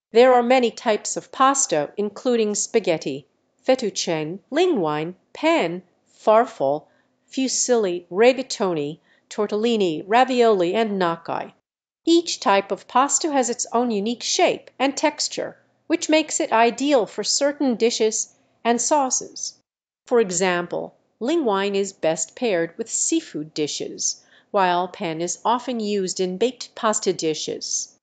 There are many types of pasta, including spaghetti, fettuccine, linguine, pan, farfalle, fusilli, rigatoni, tortellini, ravioli, and gnocchi. Each type of pasta has its own unique shape and texture, which makes it ideal for certain dishes and sauces. For example, linguine is best paired with seafood dishes, while pan is often used in baked pasta dishes.